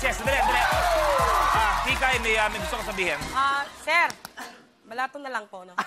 yes. Dali. Kikay, may gusto ko sabihin. Sir, balato na lang po, no?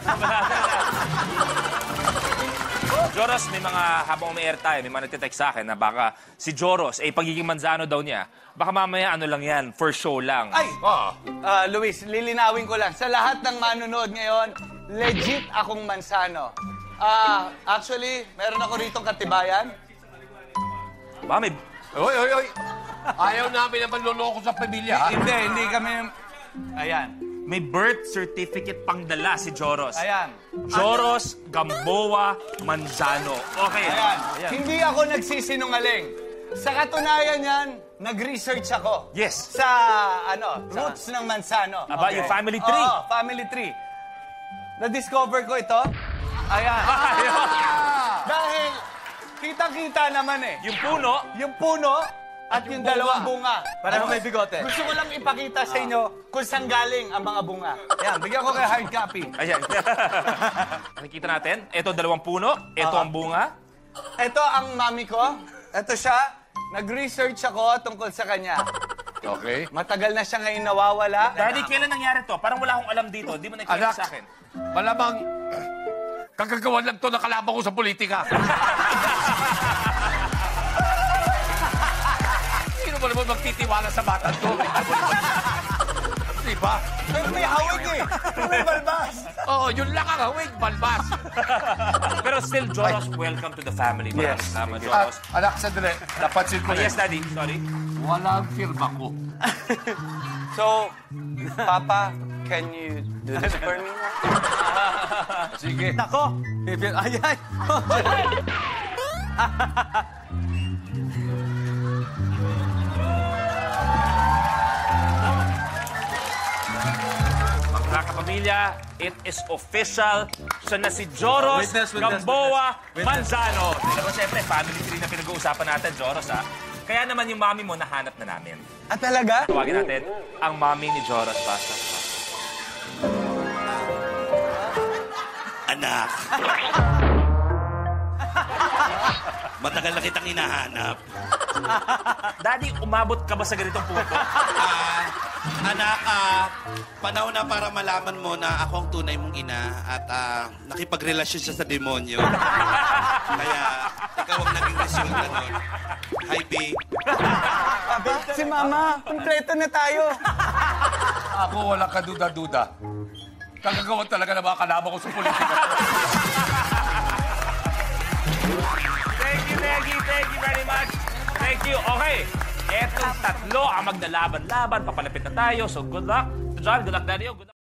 Joros, may mga habang may airtime, may mga nagtitext sa akin na baka si Joros, pagiging Manzano daw niya, baka mamaya ano lang yan, for show lang. Ay! Luis, lilinawin ko lang. Sa lahat ng manonood ngayon, legit akong Manzano. Actually, meron ako rito katibayan. Ba, may... Oy! Ayaw namin na manloloko sa pamilya, ha? Hindi kami... Ayan. May birth certificate pang dala si Joros. Ayan. Joros Gamboa Manzano. Okay. Ayan. Hindi ako nagsisinungaling. Sa katunayan yan, nag-research ako. Yes. Sa, roots ng Manzano. About yung family tree. Oo, family tree. Na-discover ko ito. Ayan. Dahil, kitang-kita naman eh. Yung puno at yung dalawang bunga. Parang may bigote. Gusto ko lang ipakita sa inyo kung saan galing ang mga bunga. Ayan, bigyan ko kay hard copy. Ayan. Nakikita natin. Ito dalawang puno. Ito ang bunga. Ito ang mami ko. Ito siya. Nag-research ako tungkol sa kanya. Okay. Matagal na siya ngayon nawawala. Daddy, kailan nangyari to? Parang wala akong alam dito. Di mo nagkwento sa akin. Malamang kagagawan lang to na kalaban ko sa politika. Sino ba naman magtitiwala sa bata to? Diba? Pero may hawig eh. May balbas. Oo, yun lang ang hawig, balbas. Pero still, Joros, welcome to the family. Yes. Tama, Joros. Anak, sandali. Napansin ko Yes, Daddy. Sorry. Walang firma ko. So, Papa, can you do this for me? Sige. Nako! Ay! Mga kapamilya, it is official. Siya na si Joros Gamboa Manzano. Pero siyempre, family tree na pinag-uusapan natin, Joros, ha? Kaya naman yung mami mo, nahanap na namin. Ah, talaga? Tawagin natin ang mami ni Joros. Basta. Anak. Matagal na kitang hinahanap. Daddy, umabot ka ba sa ganitong punto? Anak, panahon na para malaman mo na ako ang tunay mong ina at nakipagrelasyon siya sa demonyo. Kaya ikaw ang naging resulta nun. Hi, babe. Si Mama, kompleto na tayo. Ako walang kaduda-duda. Kagagawan talaga na mga kalaban ko sa politika. Thank you very much. Thank you. Okay. Etong tatlo ang maglalaban-laban. Papalapit na tayo. So, good luck to John. Good luck, Daddy. Good luck.